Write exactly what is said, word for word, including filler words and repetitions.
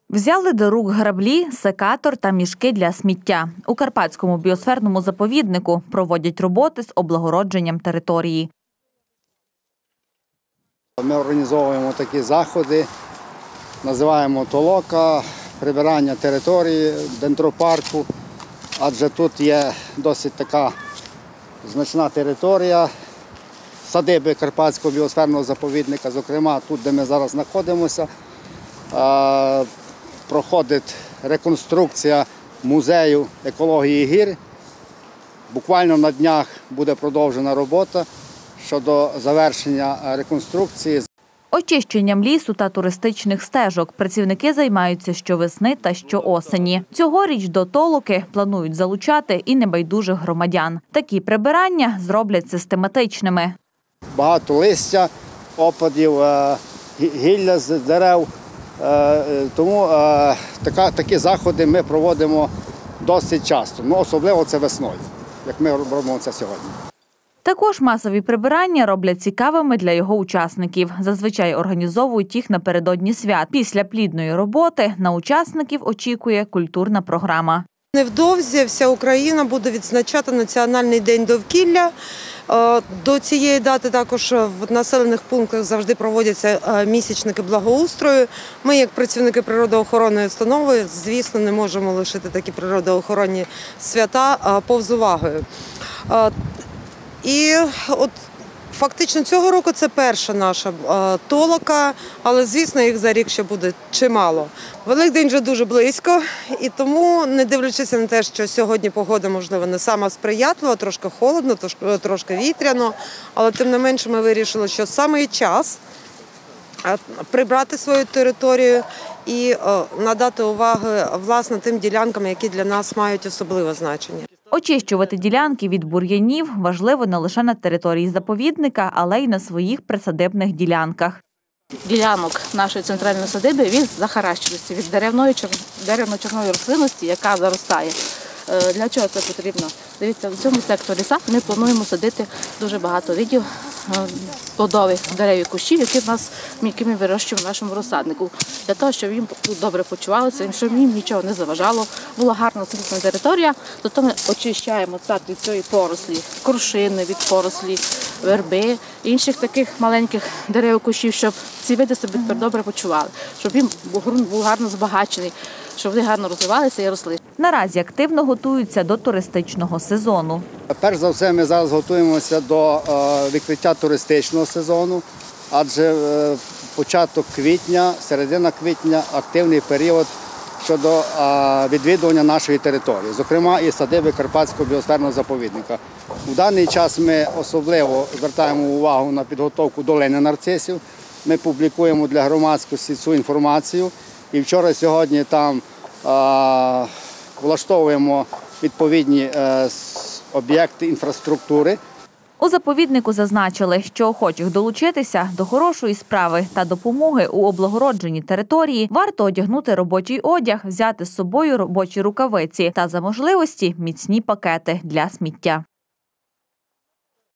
Взяли до рук граблі, секатор та мішки для сміття. У Карпатському біосферному заповіднику проводять роботи з облагородженням території. Ми організовуємо такі заходи, називаємо толока, прибирання території дендропарку, адже тут є досить така значна територія садиби Карпатського біосферного заповідника, зокрема тут, де ми зараз знаходимося. Проходить реконструкція музею екології гір. Буквально на днях буде продовжена робота щодо завершення реконструкції. Очищенням лісу та туристичних стежок працівники займаються щовесни та щоосені. Цьогоріч до толоки планують залучати і небайдужих громадян. Такі прибирання зроблять систематичними. Багато листя, опадів, гілля з дерев. Тому така, такі заходи ми проводимо досить часто, ну, особливо це весною, як ми робимо це сьогодні. Також масові прибирання роблять цікавими для його учасників. Зазвичай організовують їх напередодні свят. Після плідної роботи на учасників очікує культурна програма. Невдовзі вся Україна буде відзначати Національний день довкілля. До цієї дати також в населених пунктах завжди проводяться місячники благоустрою. Ми, як працівники природоохоронної установи, звісно, не можемо лишити такі природоохоронні свята повз увагою. І от фактично цього року це перша наша толока, але, звісно, їх за рік ще буде чимало. Великдень вже дуже близько, і тому, не дивлячись на те, що сьогодні погода, можливо, не сама сприятлива, трошки холодно, трошки вітряно, але тим не менше ми вирішили, що саме час прибрати свою територію і надати уваги, власне, тим ділянкам, які для нас мають особливе значення. Очищувати ділянки від бур'янів важливо не лише на території заповідника, але й на своїх присадибних ділянках. Ділянок нашої центральної садиби від захаращеності, від деревної, деревно-чорної рослинності, яка заростає. Для чого це потрібно? Дивіться, в цьому секторі сад ми плануємо садити дуже багато видів плодових дерев і кущів, які, в нас, які ми вирощуємо в нашому розсаднику. Для того, щоб їм тут добре почувалося, щоб їм нічого не заважало, була гарна освітлена територія, то ми очищаємо сад від цієї порослі, крушини від порослі, верби, інших таких маленьких дерев і кущів, щоб ці види себе тепер добре почували, щоб їм ґрунт був гарно збагачений, щоб вони гарно розвивалися і росли. Наразі активно готуються до туристичного сезону. Перш за все, ми зараз готуємося до відкриття туристичного сезону, адже початок квітня, середина квітня – активний період щодо відвідування нашої території, зокрема і садиби Карпатського біосферного заповідника. У даний час ми особливо звертаємо увагу на підготовку долини нарцисів. Ми публікуємо для громадськості цю інформацію. І вчора-сьогодні там а, влаштовуємо відповідні а, об'єкти інфраструктури. У заповіднику зазначили, що охочих долучитися до хорошої справи та допомоги у облагородженні території варто одягнути робочий одяг, взяти з собою робочі рукавиці та, за можливості, міцні пакети для сміття.